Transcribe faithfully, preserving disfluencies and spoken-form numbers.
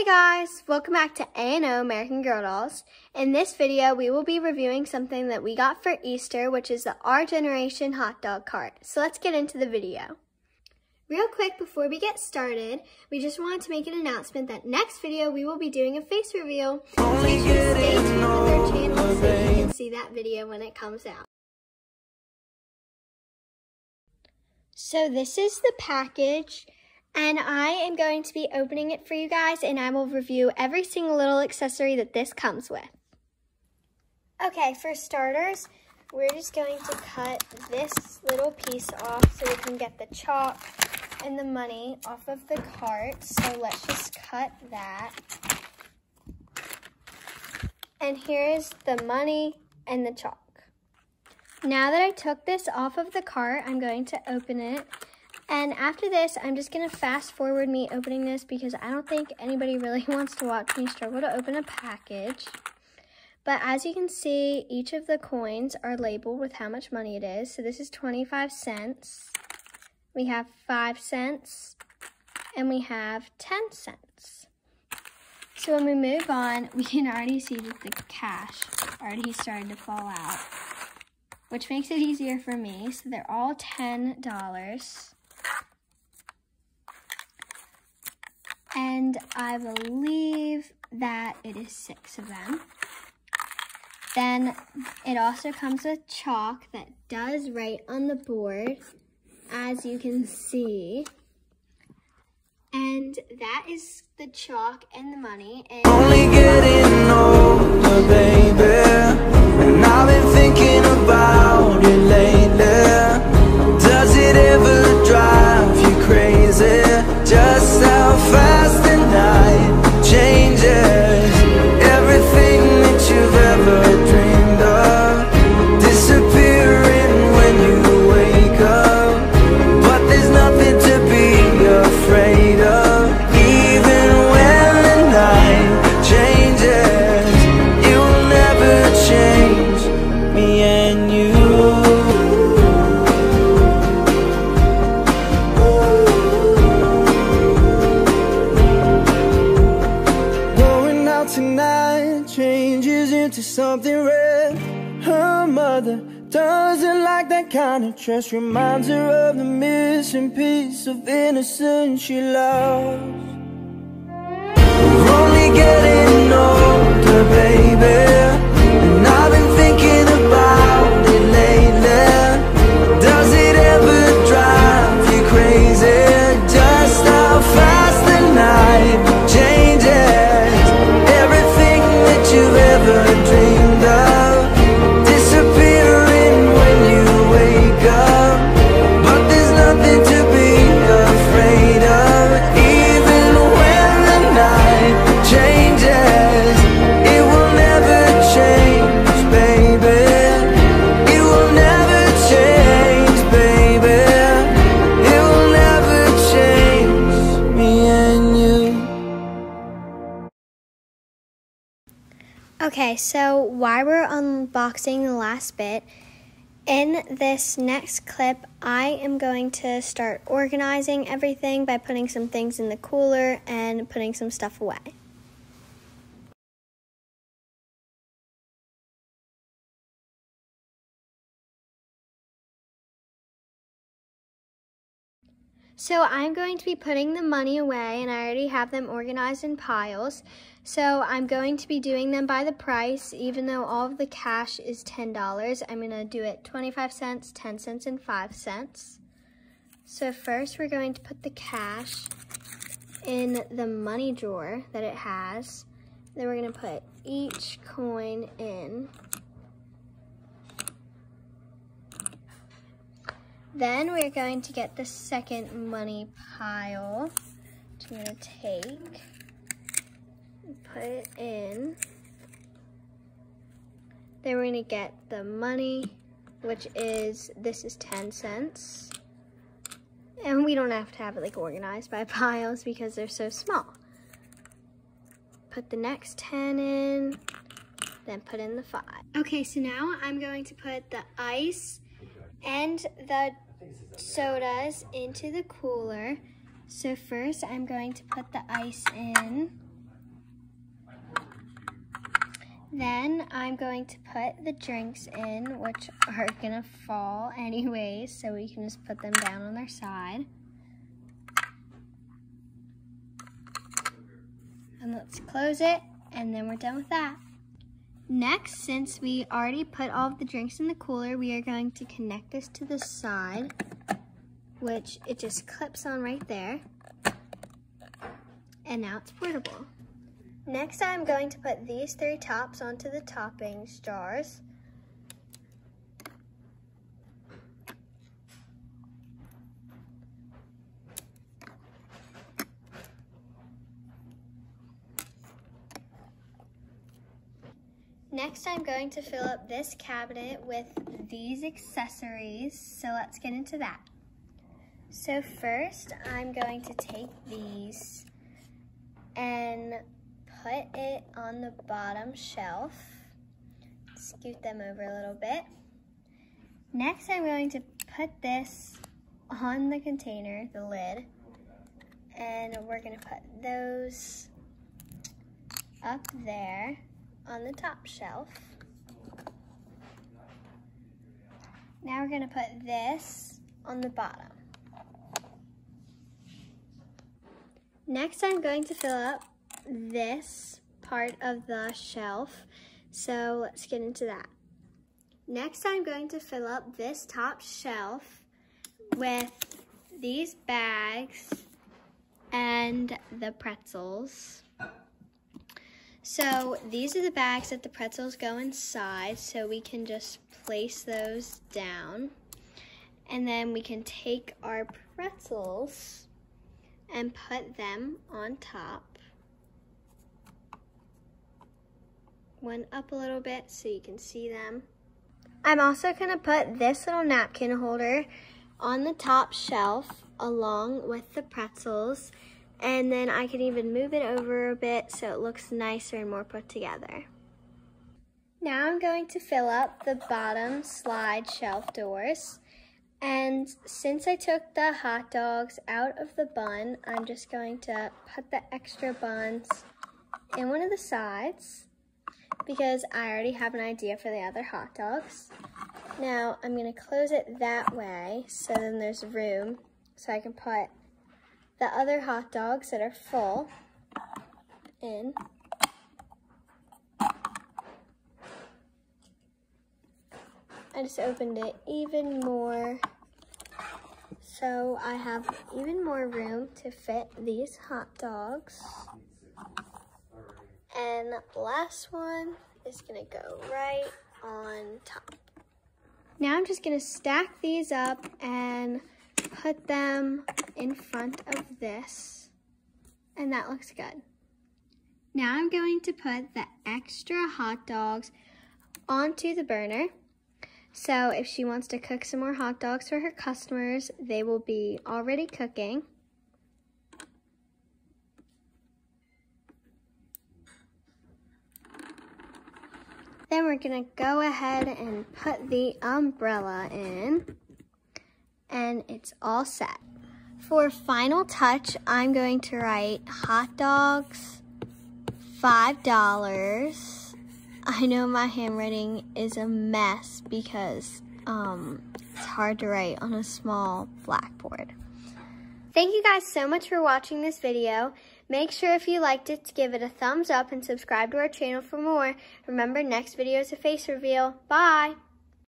guys, welcome back to A and O American Girl Dolls. In this video, we will be reviewing something that we got for Easter, which is the Our Generation hot dog cart. So let's get into the video. Real quick before we get started, we just wanted to make an announcement that next video we will be doing a face reveal. So you should stay tuned with our channel so you can see that video when it comes out. So this is the package. And I am going to be opening it for you guys, and I will review every single little accessory that this comes with. Okay, for starters, we're just going to cut this little piece off so we can get the chalk and the money off of the cart. So let's just cut that. And here is the money and the chalk. Now that I took this off of the cart, I'm going to open it. And after this, I'm just going to fast forward me opening this because I don't think anybody really wants to watch me struggle to open a package. But as you can see, each of the coins are labeled with how much money it is. So this is twenty-five cents. We have five cents. And we have ten cents. So when we move on, we can already see that the cash already started to fall out, which makes it easier for me. So they're all ten dollars. And I believe that it is six of them. Then it also comes with chalk that does write on the board, as you can see. And that is the chalk and the money. And only getting older, baby. And I've been thinking about it lately. Does it ever drive you crazy? Just how fast the night changes. Everything that you've ever dreamed of disappearing when you wake up. But there's nothing to be afraid of. Even when the night changes, it will never change me and you. Tonight changes into something red. Her mother doesn't like that kind of dress. Reminds her of the missing piece of innocence she lost. We're only getting older, baby. And I've been thinking about it lately. Does it ever drive you crazy? Just how fast the night changes. You've ever dreamed of disappearing when you wake up. But there's nothing to be afraid of. Even when the night changes, it will never change, baby. It will never change, baby. It will never change me and you. Okay, so while we're unboxing the last bit, in this next clip, I am going to start organizing everything by putting some things in the cooler and putting some stuff away. So I'm going to be putting the money away, and I already have them organized in piles. So I'm going to be doing them by the price, even though all of the cash is ten dollars. I'm going to do it twenty-five cents, ten cents, and five cents. So first we're going to put the cash in the money drawer that it has. Then we're going to put each coin in. Then we're going to get the second money pile, which I'm going to take and put it in. Then we're going to get the money, which is, this is ten cents. And we don't have to have it like organized by piles because they're so small. Put the next ten in, then put in the five. Okay, so now I'm going to put the ice and the sodas into the cooler. So first I'm going to put the ice in. Then I'm going to put the drinks in, which are gonna fall anyways, so we can just put them down on their side. And let's close it, and then we're done with that. Next, since we already put all of the drinks in the cooler, we are going to connect this to the side, which it just clips on right there. And now it's portable. Next, I'm going to put these three tops onto the toppings jars. Next, I'm going to fill up this cabinet with these accessories, so let's get into that. So first, I'm going to take these and put it on the bottom shelf. Scoot them over a little bit. Next, I'm going to put this on the container, the lid, and we're gonna put those up there on the top shelf. Now we're gonna put this on the bottom. Next, I'm going to fill up this part of the shelf, so let's get into that. Next, I'm going to fill up this top shelf with these bags and the pretzels. So these are the bags that the pretzels go inside, so we can just place those down. And then we can take our pretzels and put them on top. One up a little bit so you can see them. I'm also gonna put this little napkin holder on the top shelf along with the pretzels, and then I can even move it over a bit so it looks nicer and more put together. Now I'm going to fill up the bottom slide shelf doors. And since I took the hot dogs out of the bun, I'm just going to put the extra buns in one of the sides because I already have an idea for the other hot dogs. Now I'm going to close it that way so then there's room so I can put the other hot dogs that are full in. I just opened it even more, so I have even more room to fit these hot dogs. And the last one is gonna go right on top. Now I'm just gonna stack these up and put them in front of this, and that looks good. Now I'm going to put the extra hot dogs onto the burner. So if she wants to cook some more hot dogs for her customers, they will be already cooking. Then we're gonna go ahead and put the umbrella in, and it's all set. For final touch, I'm going to write hot dogs, five dollars. I know my handwriting is a mess because um, it's hard to write on a small blackboard. Thank you guys so much for watching this video. Make sure if you liked it to give it a thumbs up and subscribe to our channel for more. Remember, next video is a face reveal. Bye!